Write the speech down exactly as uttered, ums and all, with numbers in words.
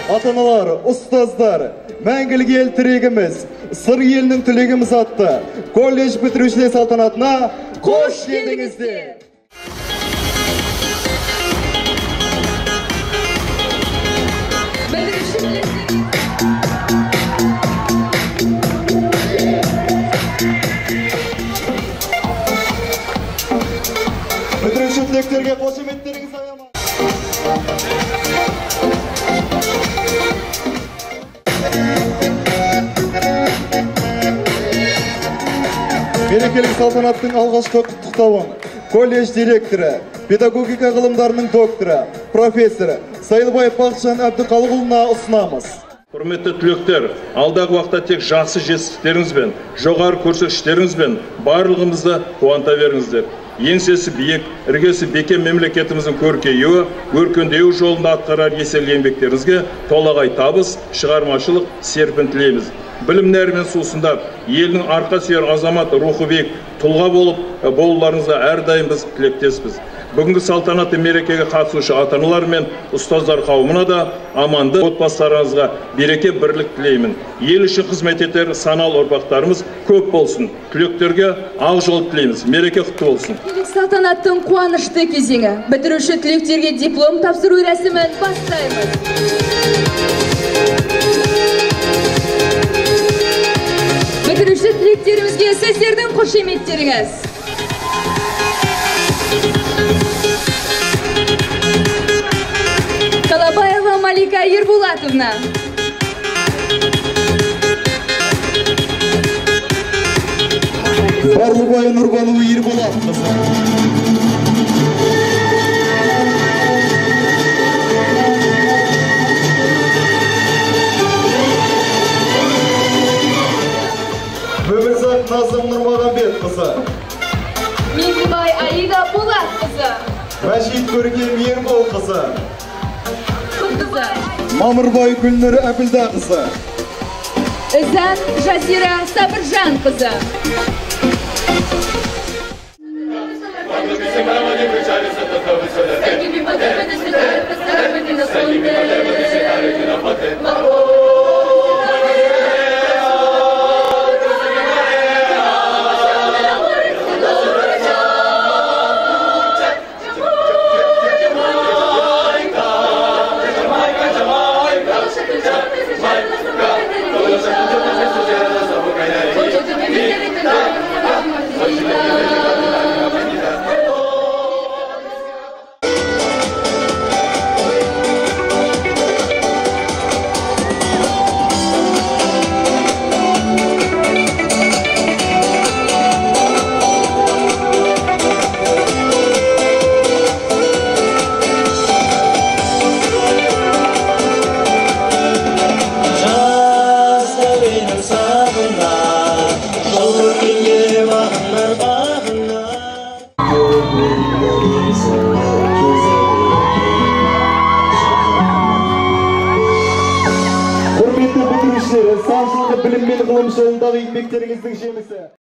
ата-аналар, ұстаздар, мәңгілік ел тірегіміз, сыр елінің түлегіміз атты колледж бітірушілер салтанатына қош келдіңіздер. Бітіруші түлектерге қошеметтеріңіз аяма. Мерекелік салтанаттың алғашқы құттықтауын колледж директоры, педагогика ғылымдарының докторы, профессоры Сайлыбаев Бақытжан Әбдіқалықұлына ұсынамыз. Құрметті түлектер, алдағы уақытта тек жақсы жетістіктеріңізбен, жоғары көрсеткіштеріңізбен барлығымызды қуанта беріңіздер. Еңсесі биік, іргесі бекем мемлекетіміздің көркеюі, өркендеуі жолында атқарар еселі еңбектеріңізге толағай табыс, шығармашылық серпін тілейміз. Білім нәрімен сусындап, елдің арқа сүйер азамат рухы биік тұлға болып болуларыңызға әрдайым біз тілектеспіз. Бүгінгі салтанатты мерекеге қатысушы ата-аналар мен ұстаздар қауымына да аманды отбасыларыңызға береке бірлік тілеймін. Ел үшін қызмет етер саналы ұрпақтарымыз көп болсын. Түлектерге ақ жол тілейміз. Мереке құтты болсын. Салтанаттың қуанышты кезеңі. Бітіруші түлектерге диплом тапсыру рәсімін бастаймыз. Бітіруші түлектерімізге сіздердің қошеметтеріңіз. Қалабаева Малика Ербулатовна. Барлыбай Нұрбанова Ербулатовна. Өмірзақ Назым Нұрмағамбет қызы. Меңдібай Аида Болат қызы. Мәжит Көркем Ербол қызы. Қызы. Мамырбай Гүлнұр Әбілда қызы. Үзән Жазира Сабыржан қызы. Құрметті бітірушілер, сан жылғы білім мен ғылым жолындағы еңбектеріңіздің жемісі.